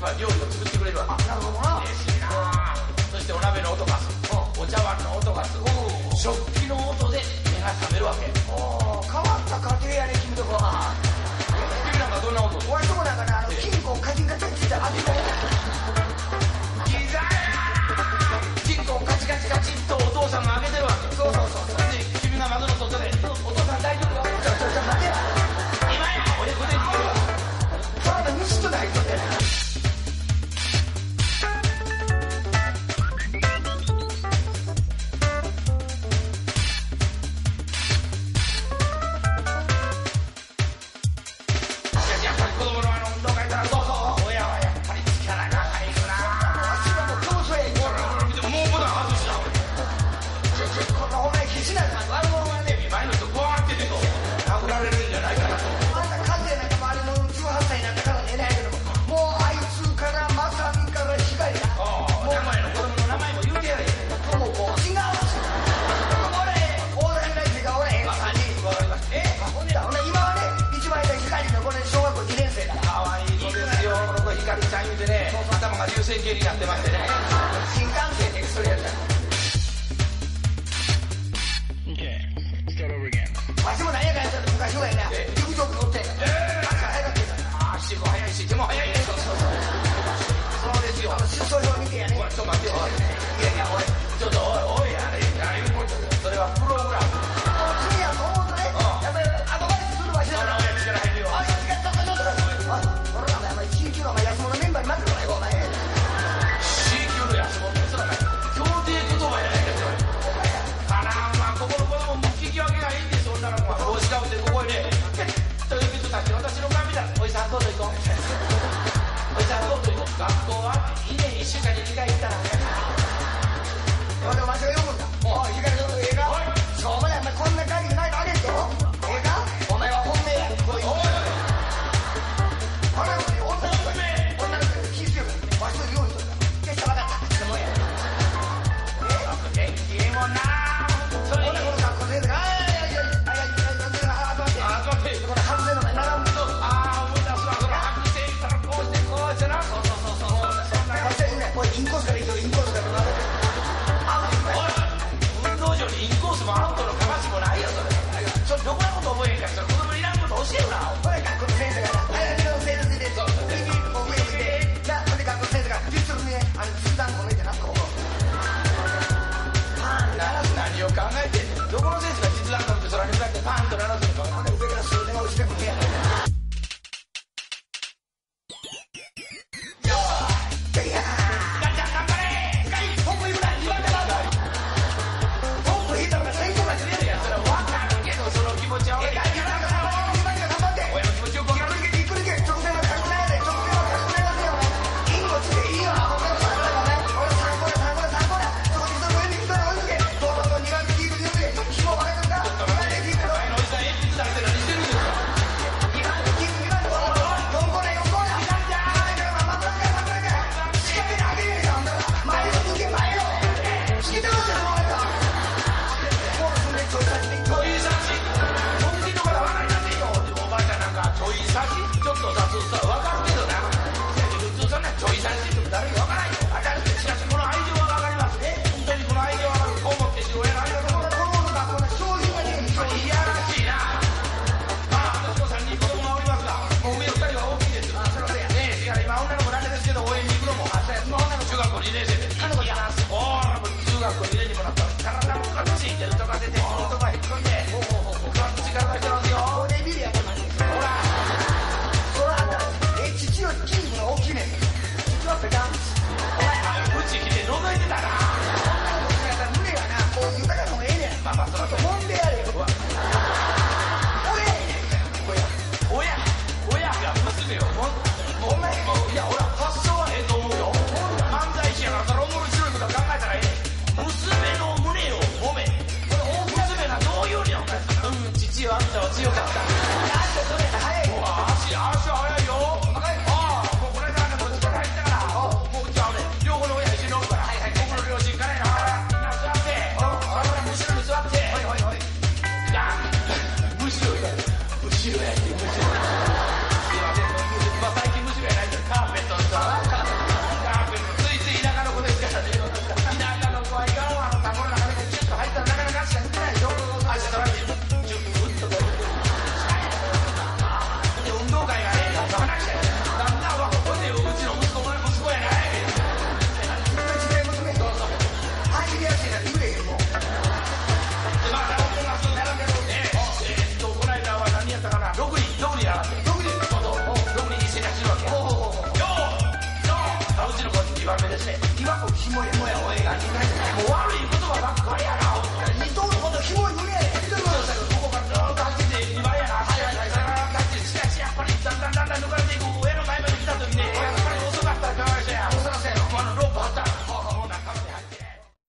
料理を作ってくれるわけ。 なるほどな。 嬉しいな。そしてお鍋の音がする、お茶碗の音がする、食器の音で目が覚めるわけ。 変わった家庭やね、君とこは。 君なんかどんな音？ 俺とこなんかな、金庫カチンカチンって味がギザー金庫をカチカチカチッとお父さんが開けてるわけ。 そうそうそう。 で君が窓の外でお父さん大丈夫よ。 ちょ待てや。 今や俺これに来るわ。 そんな盗人ないとね。流線形になってましてね、新幹線でそれやったの。わしも何やかんやったら昔はやな、陸上部乗ってんから朝早かったから足も速いし手も速いね。そうですよ。出走表見てやね。ちょっと待ってよ。いやいやおいちょっとおいあれそれはプログラム。次やと思うとね、やっぱりアドバイスするわしだから。力入るよ。あいつがちょっと俺らお前地域のお前安物メンバーに待ってもらえよお前。協定言葉やないかそれ。あらまあここの子供も聞き分けがいいんです。女の子は帽子かぶってここへねという人たち私の髪だ。おじさんどうぞ行こう。おじさんどうぞ行こう。学校は2年1週間に1回行ったらわしが読むんだ。おいいいから読む。ええかしょうもないこんな会議ないのあげんぞ。ええかお前は本命や。おい女の子気ぃつけよう。わしの用意しとるから決して分かった。元気ええもんな。それにこの学校生徒が集まってこの白線の前並ぶと思い出すわ。その白線からこうしてこうしてな。そうそんな感じでおいインコースからいいよ。インコースから並べて運動場にインコースもアウトのかましもないよ。それどこのこと覚えへんからそれ子供いらんこと教えよな。これ学校の先生がな先生で右も上向いてな。それで学校の先生が実力にね実弾込めてな。こう何を考えてんねん。どこの選手が実弾込めて空に向かってパーンと鳴らすのか。なんで上から数年が落ちてくるんや。強かった。早い。足早いよ。もうこれだけもう力入ったから。もうじゃあね、両方の親一緒に乗るから。僕の両親からやな。みんな座って。後ろに座って。いや、後ろや。